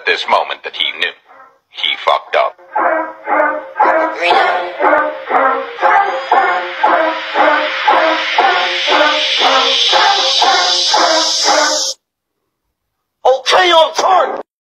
this moment that he knew. He fucked up.